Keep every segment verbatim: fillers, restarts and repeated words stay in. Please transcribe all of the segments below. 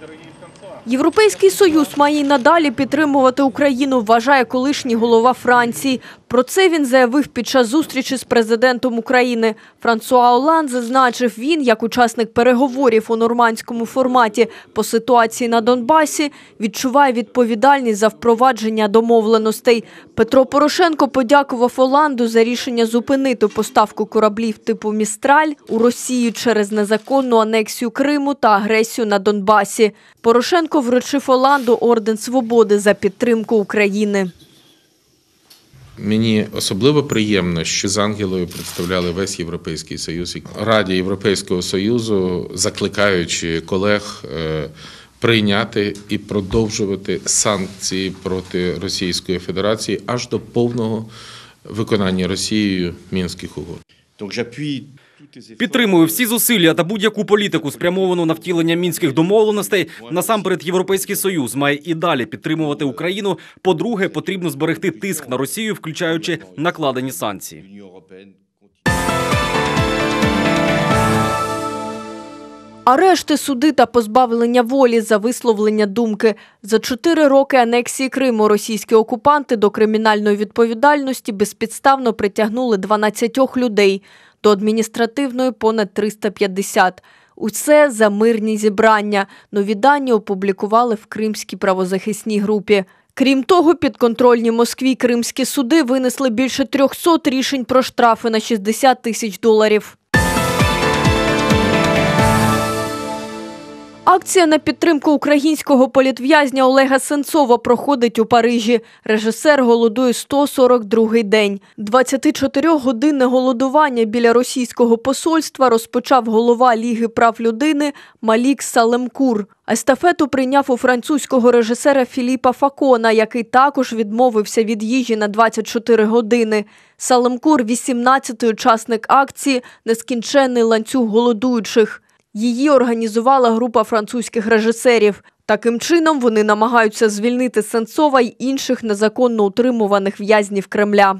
Європейський Союз має й надалі підтримувати Україну, вважає колишній голова Франції. Про це він заявив під час зустрічі з президентом України. Франсуа Олланд зазначив, він, як учасник переговорів у нормандському форматі по ситуації на Донбасі, відчуває відповідальність за впровадження домовленостей. Петро Порошенко подякував Олланду за рішення зупинити поставку кораблів типу «Містраль» у Росію через незаконну анексію Криму та агресію на Донбасі. Порошенко вручив Олланду орден Свободи за підтримку України. Мені особливо приємно, що з Ангелою представляли весь Європейський Союз. Раді Європейського Союзу, закликаючи колег прийняти і продовжувати санкції проти Російської Федерації аж до повного виконання Росією Мінських угод. Підтримую всі зусилля та будь-яку політику, спрямовану на втілення мінських домовленостей. Насамперед, Європейський Союз має і далі підтримувати Україну. По-друге, потрібно зберегти тиск на Росію, включаючи накладені санкції. Арешти, суди та позбавлення волі за висловлення думки. За чотири роки анексії Криму російські окупанти до кримінальної відповідальності безпідставно притягнули дванадцять людей, до адміністративної – понад триста п'ятдесят. Усе за мирні зібрання. Нові дані опублікували в Кримській правозахисній групі. Крім того, підконтрольні Москві кримські суди винесли більше трьохсот рішень про штрафи на шістдесят тисяч доларів. Акція на підтримку українського політв'язня Олега Сенцова проходить у Парижі. Режисер голодує сто сорок другий день. двадцятичотирьохгодинне голодування біля російського посольства розпочав голова Ліги прав людини Малік Салемкур. Естафету прийняв у французького режисера Філіпа Факона, який також відмовився від їжі на двадцять чотири години. Салемкур – вісімнадцятий учасник акції «Нескінченний ланцюг голодуючих». Її організувала група французьких режисерів. Таким чином, вони намагаються звільнити Сенцова й інших незаконно утримуваних в'язнів Кремля.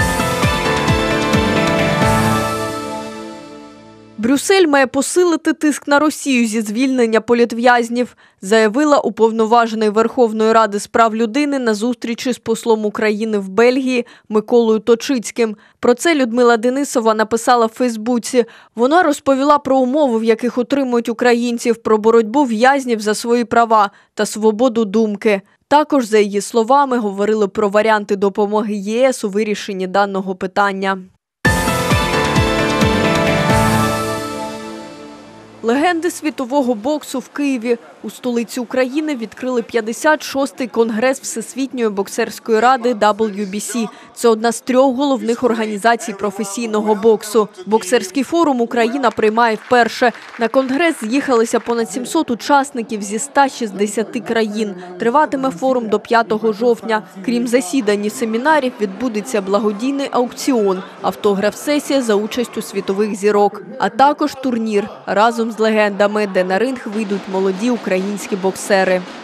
Брюссель має посилити тиск на Росію зі звільнення політв'язнів, заявила уповноважений Верховної Ради з прав людини на зустрічі з послом України в Бельгії Миколою Точицьким. Про це Людмила Денисова написала в Фейсбуці. Вона розповіла про умови, в яких утримують українців, про боротьбу в'язнів за свої права та свободу думки. Також, за її словами, говорили про варіанти допомоги ЄС у вирішенні даного питання. Легенди світового боксу в Києві. У столиці України відкрили п'ятдесят шостий конгрес Всесвітньої боксерської ради дабл ю бі сі. Це одна з трьох головних організацій професійного боксу. Боксерський форум Україна приймає вперше. На конгрес з'їхалися понад сімсот учасників зі ста шістдесяти країн. Триватиме форум до п'ятого жовтня. Крім засідань і семінарів, відбудеться благодійний аукціон, автограф-сесія за участю світових зірок, а також турнір разом з легендами, де на ринг вийдуть молоді українські боксери.